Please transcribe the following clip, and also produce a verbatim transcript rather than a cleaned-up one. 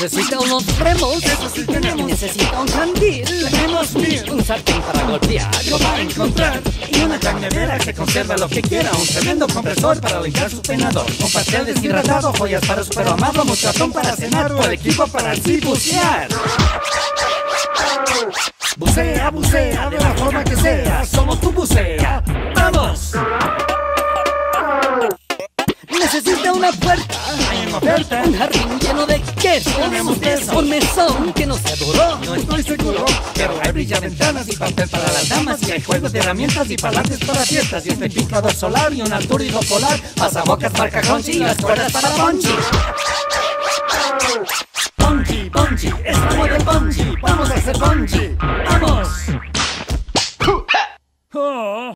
Necesita unos remos, eso sí tenemos. necesita un candil, Tenemos mil. un sartén para golpear, Lo va a encontrar. Y una cañadera que conserva lo que quiera. Un tremendo compresor para limpiar su peinador. Un pastel deshidratado, joyas para su perro amado. Un chatón para cenar o el equipo para así bucear. Bucea, bucea, de la forma que sea. Somos tu bucea. ¡Vamos! necesita una puerta, Hay una oferta. un jardín lleno de queso, Tenemos queso. un mesón que no sea duro. No estoy seguro, pero hay brillaventanas y papel para las damas. Y hay juegos de herramientas y parlantes para fiestas. Y este picador solar y un artúrido polar. Pasabocas marca Crunchy y las cuerdas para Punchy. Punchy, Punchy, estamos de Punchy. Vamos a hacer Punchy. ¡Vamos!